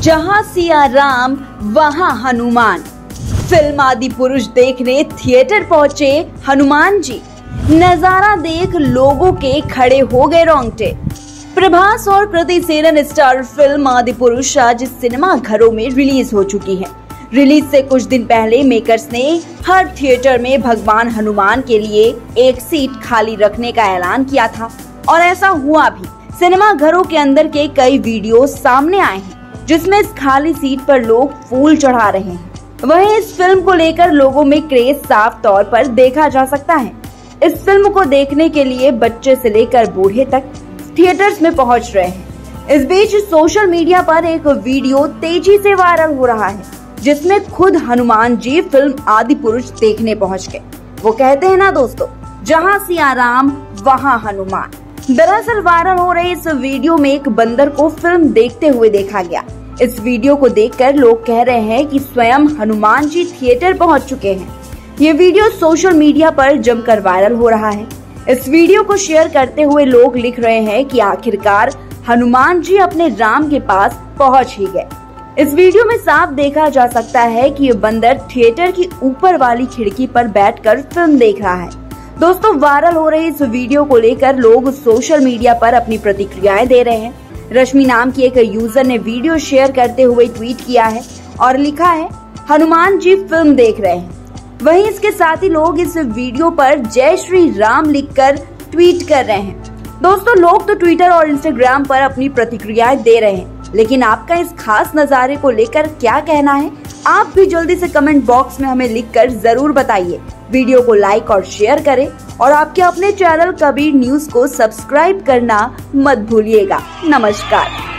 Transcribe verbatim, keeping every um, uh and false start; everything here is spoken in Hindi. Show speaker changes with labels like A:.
A: जहां सिया राम वहां हनुमान। फिल्म आदि पुरुष देखने थिएटर पहुंचे हनुमान जी। नजारा देख लोगों के खड़े हो गए रोंगटे। प्रभास और कृति सेनन स्टार फिल्म आदि पुरुष आज सिनेमा घरों में रिलीज हो चुकी है। रिलीज से कुछ दिन पहले मेकर्स ने हर थिएटर में भगवान हनुमान के लिए एक सीट खाली रखने का ऐलान किया था और ऐसा हुआ भी। सिनेमा घरों के अंदर के कई वीडियो सामने आए हैं जिसमें इस खाली सीट पर लोग फूल चढ़ा रहे हैं। वहीं इस फिल्म को लेकर लोगों में क्रेज साफ तौर पर देखा जा सकता है। इस फिल्म को देखने के लिए बच्चे से लेकर बूढ़े तक थिएटर्स में पहुंच रहे हैं। इस बीच सोशल मीडिया पर एक वीडियो तेजी से वायरल हो रहा है जिसमें खुद हनुमान जी फिल्म आदि पुरुष देखने पहुंच गए। वो कहते हैं ना दोस्तों, जहां सिया राम वहां हनुमान। दरअसल वायरल हो रहे इस वीडियो में एक बंदर को फिल्म देखते हुए देखा गया। इस वीडियो को देखकर लोग कह रहे हैं कि स्वयं हनुमान जी थिएटर पहुंच चुके हैं। ये वीडियो सोशल मीडिया पर जमकर वायरल हो रहा है। इस वीडियो को शेयर करते हुए लोग लिख रहे हैं कि आखिरकार हनुमान जी अपने राम के पास पहुंच ही गए। इस वीडियो में साफ देखा जा सकता है कि ये बंदर थिएटर की ऊपर वाली खिड़की पर बैठकर फिल्म देख रहा है। दोस्तों, वायरल हो रही इस वीडियो को लेकर लोग सोशल मीडिया पर अपनी प्रतिक्रियाएं दे रहे हैं। रश्मि नाम की एक यूजर ने वीडियो शेयर करते हुए ट्वीट किया है और लिखा है, हनुमान जी फिल्म देख रहे हैं। वहीं इसके साथ ही लोग इस वीडियो पर जय श्री राम लिखकर ट्वीट कर रहे हैं। दोस्तों, लोग तो ट्विटर और इंस्टाग्राम पर अपनी प्रतिक्रियाएं दे रहे हैं, लेकिन आपका इस खास नजारे को लेकर क्या कहना है? आप भी जल्दी से कमेंट बॉक्स में हमें लिखकर जरूर बताइए। वीडियो को लाइक और शेयर करें और आपके अपने चैनल कबीर न्यूज को सब्सक्राइब करना मत भूलिएगा। नमस्कार।